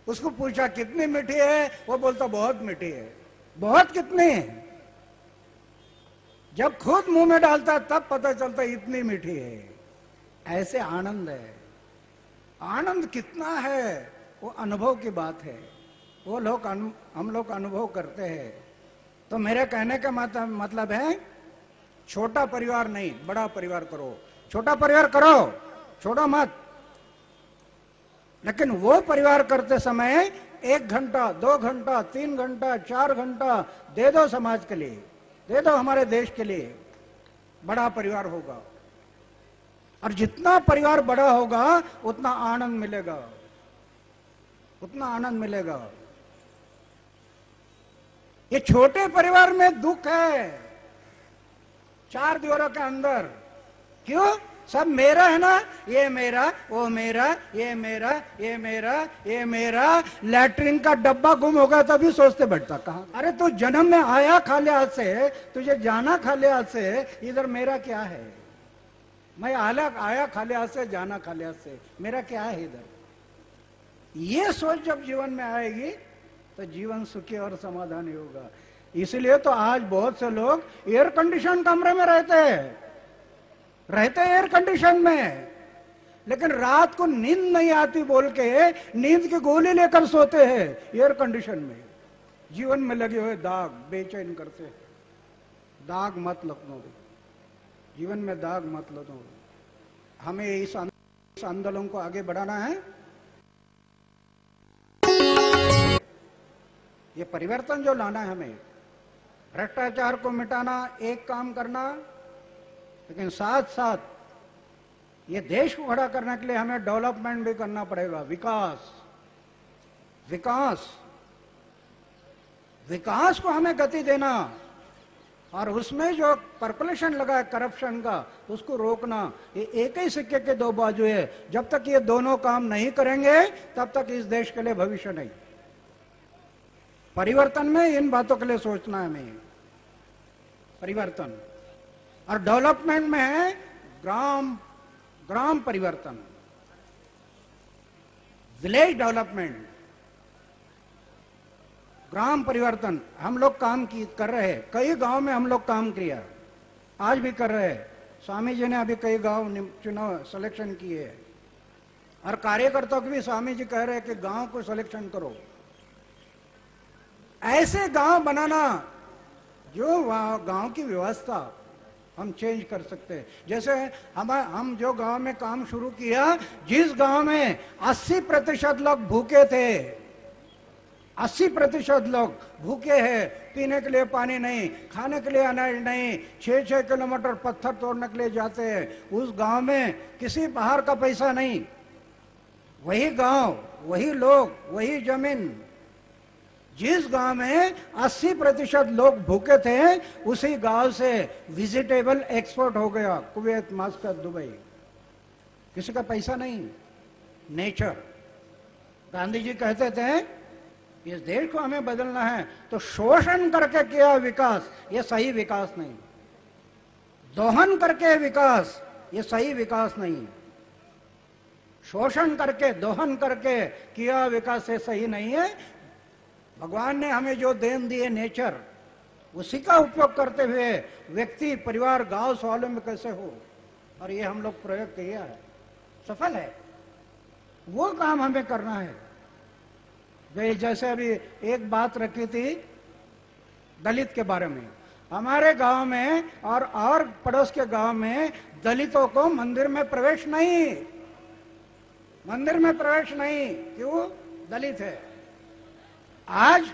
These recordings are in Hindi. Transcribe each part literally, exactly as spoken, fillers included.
उसको पूछा कितनी मीठी है, वो बोलता बहुत मीठी है। बहुत कितनी? जब खुद मुंह में डालता तब पता चलता इतनी मीठी है। ऐसे आनंद है। आनंद कितना है वो अनुभव की बात है। वो लोग हम लोग अनुभव करते हैं। तो मेरे कहने का मतलब है छोटा परिवार नहीं, बड़ा परिवार करो। छोटा परिवार करो, छोड़ो मत, लेकिन वो परिवार करते समय एक घंटा, दो घंटा, तीन घंटा, चार घंटा दे दो समाज के लिए, दे दो हमारे देश के लिए। बड़ा परिवार होगा, और जितना परिवार बड़ा होगा उतना आनंद मिलेगा, उतना आनंद मिलेगा। ये छोटे परिवार में दुख है, चार दीवारों के अंदर। क्यों? सब मेरा है ना, ये मेरा, वो मेरा, ये मेरा, ये मेरा, ये मेरा। लैट्रिन का डब्बा गुम होगा तभी सोचते बैठता कहाँ। अरे तू जन्म में आया खाली हाथ से, तुझे जाना खाली हाथ से, इधर मेरा क्या है? मैं आया आया खाली हाथ से, जाना खाली हाथ से, मेरा क्या है इधर? ये सोच जब जीवन में आएगी तो जीवन सुखी और समाधानी होगा। इसलिए तो आज बहुत से लोग एयर कंडीशन कमरे में रहते हैं, रहते हैं एयर कंडीशन में, लेकिन रात को नींद नहीं आती बोल के नींद की गोली लेकर सोते हैं एयर कंडीशन में। जीवन में लगे हुए दाग बेचैन करते हैं। दाग मत लगो, जीवन में दाग मत लगो। हमें इस आंदोलन को आगे बढ़ाना है। ये परिवर्तन जो लाना है हमें, भ्रष्टाचार को मिटाना एक काम करना, लेकिन साथ साथ ये देश को खड़ा करने के लिए हमें डेवलपमेंट भी करना पड़ेगा। विकास, विकास, विकास को हमें गति देना, और उसमें जो पर्कुलेशन लगा है करप्शन का, उसको रोकना। ये एक ही सिक्के के दो बाजू है। जब तक ये दोनों काम नहीं करेंगे तब तक इस देश के लिए भविष्य नहीं। परिवर्तन में इन बातों के लिए सोचना है हमें। परिवर्तन और डेवलपमेंट में है ग्राम ग्राम परिवर्तन, विलेज डेवलपमेंट, ग्राम परिवर्तन। हम लोग काम की कर रहे हैं, कई गांव में हम लोग काम किया, आज भी कर रहे हैं। स्वामी जी ने अभी कई गांव चुनाव सिलेक्शन किए, और कार्यकर्ताओं को भी स्वामी जी कह रहे हैं कि गांव को सिलेक्शन करो। ऐसे गांव बनाना जो गांव की व्यवस्था हम चेंज कर सकते हैं। जैसे हम हम जो गांव में काम शुरू किया, जिस गांव में अस्सी प्रतिशत लोग भूखे थे, अस्सी प्रतिशत लोग भूखे हैं, पीने के लिए पानी नहीं, खाने के लिए अनाज नहीं, छह छह किलोमीटर पत्थर तोड़ने के लिए जाते हैं। उस गांव में किसी बाहर का पैसा नहीं, वही गांव, वही लोग, वही जमीन। जिस गांव में अस्सी प्रतिशत लोग भूखे थे, उसी गांव से वेजिटेबल एक्सपोर्ट हो गया कुवैत, मास्कत, दुबई। किसी का पैसा नहीं, नेचर। गांधी जी कहते थे इस देश को हमें बदलना है तो शोषण करके किया विकास ये सही विकास नहीं, दोहन करके विकास ये सही विकास नहीं, शोषण करके दोहन करके किया विकास ये सही नहीं है। भगवान ने हमें जो देन दी है नेचर, उसी का उपयोग करते हुए व्यक्ति, परिवार, गांव स्वावलंबी कैसे हो, और ये हम लोग प्रयोग किया है, सफल है। वो काम हमें करना है। जैसे अभी एक बात रखी थी दलित के बारे में, हमारे गांव में और और पड़ोस के गांव में दलितों को मंदिर में प्रवेश नहीं, मंदिर में प्रवेश नहीं। क्यों? दलित है। आज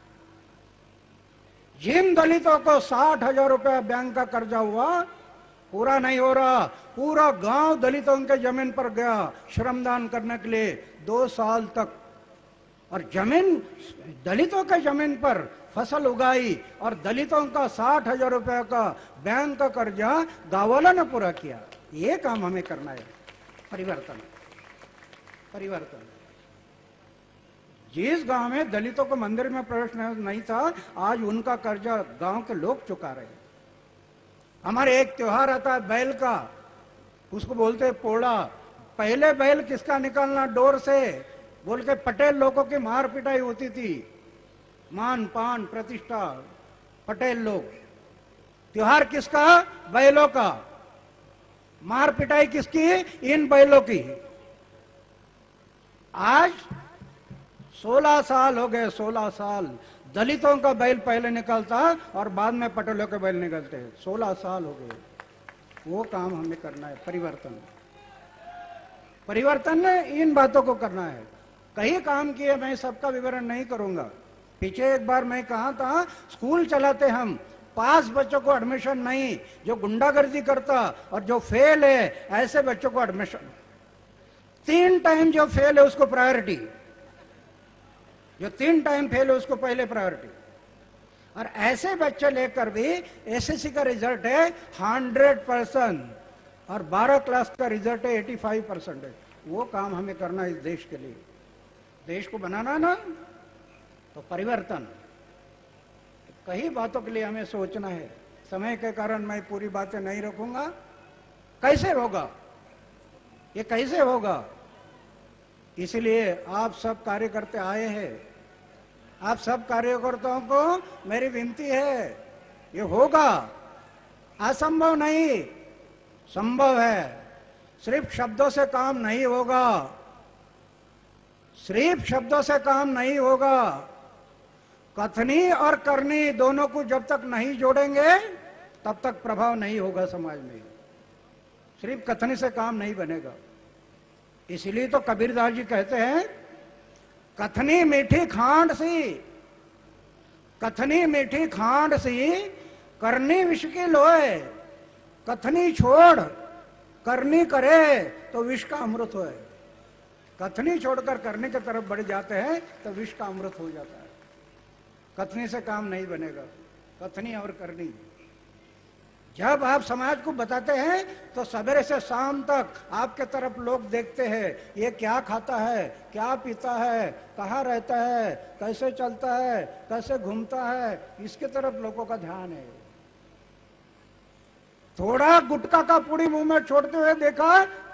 जिन दलितों को साठ हजार रुपया बैंक का कर्जा हुआ, पूरा नहीं हो रहा, पूरा गांव दलितों के जमीन पर गया श्रमदान करने के लिए दो साल तक, और जमीन दलितों के जमीन पर फसल उगाई, और दलितों का साठ हजार रुपया का बैंक का कर्जा गांव वालों ने पूरा किया। ये काम हमें करना है। परिवर्तन, परिवर्तन। जिस गांव में दलितों को मंदिर में प्रवेश नहीं था, आज उनका कर्जा गांव के लोग चुका रहे। हमारे एक त्योहार आता है बैल का, उसको बोलते हैं पोड़ा। पहले बैल किसका निकालना डोर से, बोल के पटेल लोगों की मार पिटाई होती थी, मान पान प्रतिष्ठा, पटेल लोग। त्योहार किसका? बैलों का। मार पिटाई किसकी? इन बैलों की। आज सोलह साल हो गए, सोलह साल दलितों का बैल पहले निकलता और बाद में पटेलों के बैल निकलते। सोलह साल हो गए। वो काम हमें करना है, परिवर्तन। परिवर्तन ने इन बातों को करना है। कई काम किए, मैं सबका विवरण नहीं करूंगा। पीछे एक बार मैं कहा था, स्कूल चलाते हम, पास बच्चों को एडमिशन नहीं, जो गुंडागर्दी करता और जो फेल है ऐसे बच्चों को एडमिशन। तीन टाइम जो फेल है उसको प्रायोरिटी, जो तीन टाइम फेल है उसको पहले प्रायोरिटी। और ऐसे बच्चे लेकर भी एसएससी का रिजल्ट है हंड्रेड परसेंट और बारह क्लास का रिजल्ट है एटी फाइव परसेंट है। वो काम हमें करना है इस देश के लिए। देश को बनाना ना, तो परिवर्तन। कई बातों के लिए हमें सोचना है। समय के कारण मैं पूरी बातें नहीं रखूंगा। कैसे होगा ये, कैसे होगा? इसलिए आप सब कार्यकर्ता आए हैं। आप सब कार्यकर्ताओं को मेरी विनती है, ये होगा, असंभव नहीं, संभव है। सिर्फ शब्दों से काम नहीं होगा, सिर्फ शब्दों से काम नहीं होगा। कथनी और करनी दोनों को जब तक नहीं जोड़ेंगे तब तक प्रभाव नहीं होगा समाज में। सिर्फ कथनी से काम नहीं बनेगा। इसलिए तो कबीरदास जी कहते हैं, कथनी मीठी खांड सी, कथनी मीठी खांड सी, करनी विष की लोए। कथनी छोड़ करनी करे तो विष का अमृत होए। कथनी छोड़कर करने की तरफ बढ़ जाते हैं तो विष का अमृत हो जाता है। कथनी से काम नहीं बनेगा, कथनी और करनी। जब आप समाज को बताते हैं तो सवेरे से शाम तक आपके तरफ लोग देखते हैं, ये क्या खाता है, क्या पीता है, कहाँ रहता है, कैसे चलता है, कैसे घूमता है, इसके तरफ लोगों का ध्यान है। थोड़ा गुटखा का पूड़ी मुंह में छोड़ते हुए देखा,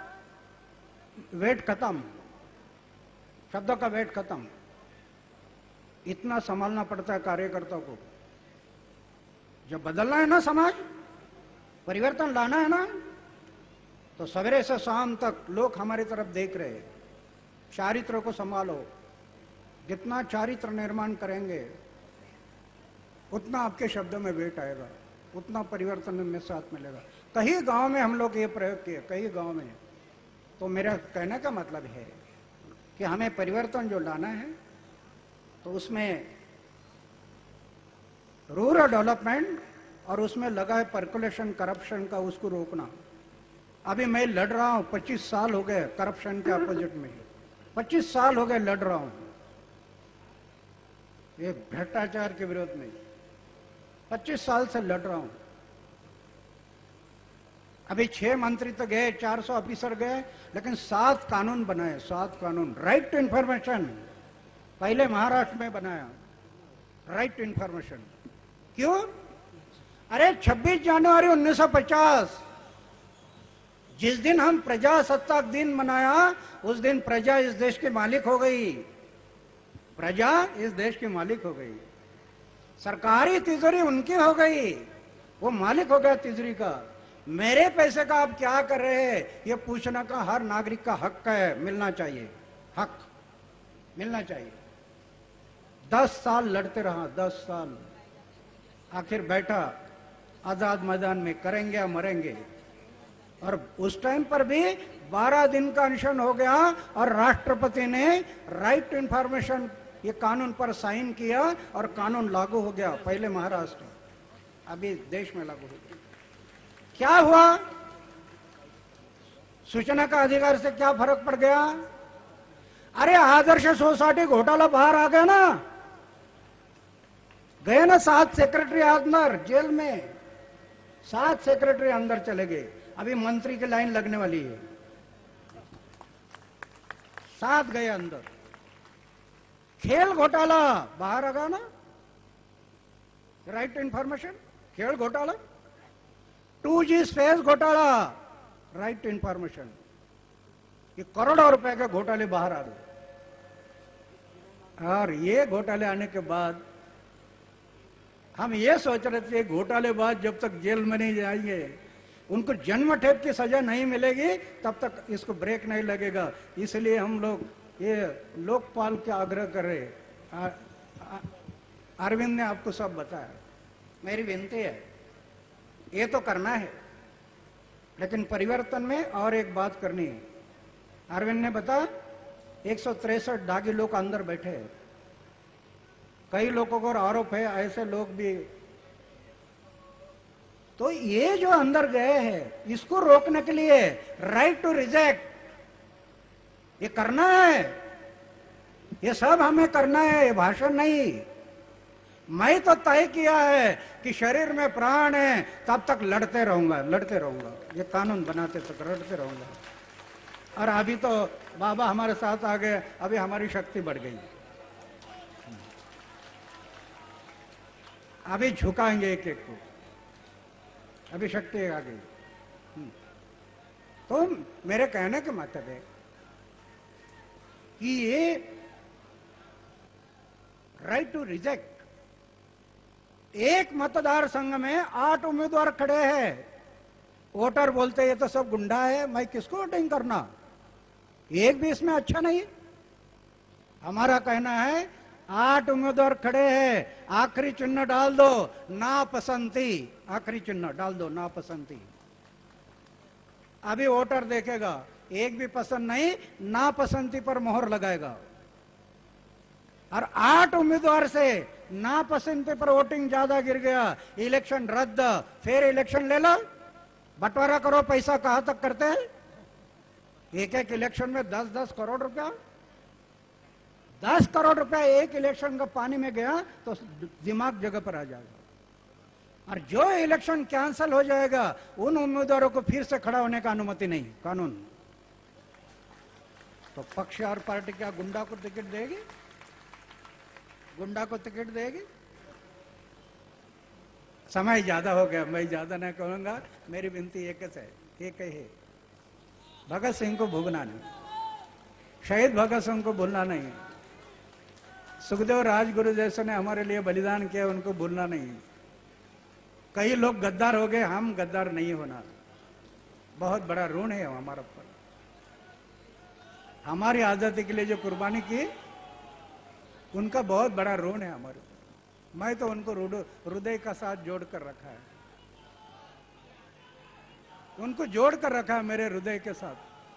वेट खत्म, शब्दों का वेट खत्म। इतना संभालना पड़ता है कार्यकर्ताओं को। जब बदलना है ना, समाज परिवर्तन लाना है ना, तो सवेरे से शाम तक लोग हमारी तरफ देख रहे हैं। चारित्र को संभालो। जितना चारित्र निर्माण करेंगे उतना आपके शब्दों में वेट आएगा, उतना परिवर्तन में साथ मिलेगा। कई गांव में हम लोग ये प्रयोग किए, कई गांव में। तो मेरा कहने का मतलब है कि हमें परिवर्तन जो लाना है तो उसमें रूरल डेवलपमेंट और उसमें लगा है पर्कुलेशन करप्शन का, उसको रोकना। अभी मैं लड़ रहा हूं, पच्चीस साल हो गए करप्शन के अपोजिट में, पच्चीस साल हो गए लड़ रहा हूं ये भ्रष्टाचार के विरोध में, पच्चीस साल से लड़ रहा हूं। अभी छह मंत्री तो गए, चार सौ ऑफिसर गए, लेकिन सात कानून बनाए, सात कानून। राइट टू इंफॉर्मेशन पहले महाराष्ट्र में बनाया, राइट टू इंफॉर्मेशन। क्यों? अरे छब्बीस जनवरी उन्नीस सौ पचास जिस दिन हम प्रजासत्ताक दिन मनाया, उस दिन प्रजा इस देश के मालिक हो गई। प्रजा इस देश के मालिक हो गई। सरकारी तिजोरी उनकी हो गई, वो मालिक हो गया तिजोरी का। मेरे पैसे का आप क्या कर रहे हैं, ये पूछना का हर नागरिक का हक है, मिलना चाहिए, हक मिलना चाहिए। दस साल लड़ते रहा, दस साल, आखिर बैठा आजाद मैदान में, करेंगे या मरेंगे। और उस टाइम पर भी बारह दिन का अनशन हो गया और राष्ट्रपति ने राइट टू इंफॉर्मेशन ये कानून पर साइन किया और कानून लागू हो गया। पहले महाराष्ट्र, अभी देश में लागू हो गया। क्या हुआ? सूचना का अधिकार से क्या फर्क पड़ गया? अरे आदर्श सोसाइटी घोटाला बाहर आ गया ना, गए ना सात सेक्रेटरी अंदर जेल में, सात सेक्रेटरी अंदर चले गए। अभी मंत्री की लाइन लगने वाली है, सात गए अंदर। खेल घोटाला बाहर आ गया ना, राइट टू इंफॉर्मेशन, खेल घोटाला। टू जी स्पेस घोटाला, राइट टू इंफॉर्मेशन। ये करोड़ों रुपए के घोटाले बाहर आ गए। और ये घोटाले आने के बाद हम ये सोच रहे थे घोटालेबाज जब तक जेल में नहीं जाएंगे, उनको जन्म ठेप की सजा नहीं मिलेगी, तब तक इसको ब्रेक नहीं लगेगा। इसलिए हम लोग ये लोकपाल के आग्रह कर रहे। अरविंद ने आपको सब बताया। मेरी विनती है, ये तो करना है, लेकिन परिवर्तन में और एक बात करनी है। अरविंद ने बताया एक सौ तिरसठ दागी लोग अंदर बैठे हैं। कई लोगों को आरोप है ऐसे लोग भी, तो ये जो अंदर गए हैं इसको रोकने के लिए राइट टू रिजेक्ट ये करना है। ये सब हमें करना है, ये भाषण नहीं। मैं तो तय किया है कि शरीर में प्राण है तब तक लड़ते रहूंगा, लड़ते रहूंगा, ये कानून बनाते तक लड़ते रहूंगा। और अभी तो बाबा हमारे साथ आ गए, अभी हमारी शक्ति बढ़ गई, अभी झुकाएंगे एक एक को, अभी शक्ति आ गई। तो मेरे कहने का मतलब है कि ये राइट टू रिजेक्ट, एक मतदार संघ में आठ उम्मीदवार खड़े हैं, वोटर बोलते ये तो सब गुंडा है, मैं किसको वोटिंग करना, एक भी इसमें अच्छा नहीं। हमारा कहना है आठ उम्मीदवार खड़े हैं, आखिरी चिन्ह डाल दो नापसंदी, आखिरी चिन्ह डाल दो नापसंदी। अभी वोटर देखेगा, एक भी पसंद नहीं, नापसंदी पर मोहर लगाएगा। और आठ उम्मीदवार से नापसंदी पर वोटिंग ज्यादा गिर गया, इलेक्शन रद्द, फिर इलेक्शन ले लो, बंटवारा करो, पैसा कहां तक करते हैं? एक एक इलेक्शन में दस दस करोड़ रुपया, दस करोड़ रुपया एक इलेक्शन का पानी में गया तो दिमाग जगह पर आ जाएगा। और जो इलेक्शन कैंसिल हो जाएगा उन उम्मीदवारों को फिर से खड़ा होने का अनुमति नहीं कानून। तो पक्ष और पार्टी क्या गुंडा को टिकट देगी? गुंडा को टिकट देगी? समय ज्यादा हो गया, मैं ज्यादा नहीं कहूंगा। मेरी विनती एक है, एक है, भगत सिंह को भूलना नहीं, शहीद भगत सिंह को भूलना नहीं, सुखदेव राजगुरु जैसे ने हमारे लिए बलिदान किया उनको भूलना नहीं। कई लोग गद्दार हो गए, हम गद्दार नहीं होना। बहुत बड़ा ऋण है हमारा पर, हमारी आजादी के लिए जो कुर्बानी की उनका बहुत बड़ा ऋण है हमारे पर। मैं तो उनको हृदय का साथ जोड़ कर रखा है, उनको जोड़ कर रखा है मेरे हृदय के साथ।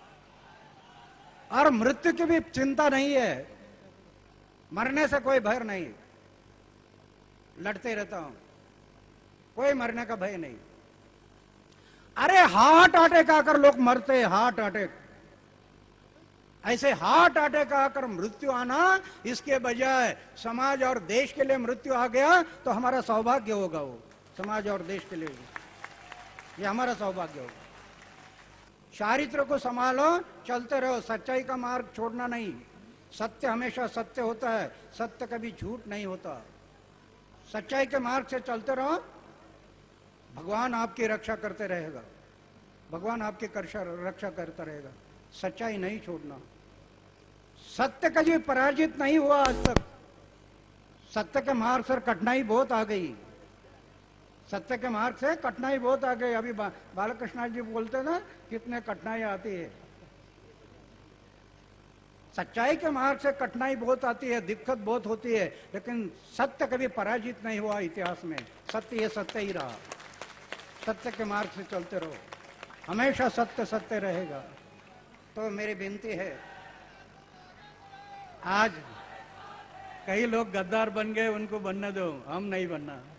और मृत्यु की भी चिंता नहीं है, मरने से कोई भय नहीं, लड़ते रहता हूं, कोई मरने का भय नहीं। अरे हार्ट अटैक आकर लोग मरते, हार्ट अटैक, ऐसे हार्ट अटैक आकर मृत्यु आना, इसके बजाय समाज और देश के लिए मृत्यु आ गया तो हमारा सौभाग्य होगा। वो समाज और देश के लिए ये हमारा सौभाग्य होगा। चारित्र को संभालो, चलते रहो, सच्चाई का मार्ग छोड़ना नहीं। सत्य हमेशा सत्य होता है, सत्य कभी झूठ नहीं होता। सच्चाई के मार्ग से चलते रहो, भगवान आपकी रक्षा करते रहेगा, भगवान आपकी रक्षा करता रहेगा। सच्चाई नहीं छोड़ना। सत्य कभी पराजित नहीं हुआ आज तक। सत्य के मार्ग से कठिनाई बहुत आ गई, सत्य के मार्ग से कठिनाई बहुत आ गई। अभी बा, बालकृष्ण जी बोलते ना कितने कठिनाई आती है। सच्चाई के मार्ग से कठिनाई बहुत आती है, दिक्कत बहुत होती है, लेकिन सत्य कभी पराजित नहीं हुआ इतिहास में। सत्य ये सत्य ही रहा। सत्य के मार्ग से चलते रहो, हमेशा सत्य सत्य रहेगा। तो मेरी विनती है, आज कई लोग गद्दार बन गए, उनको बनने दो, हम नहीं बनना।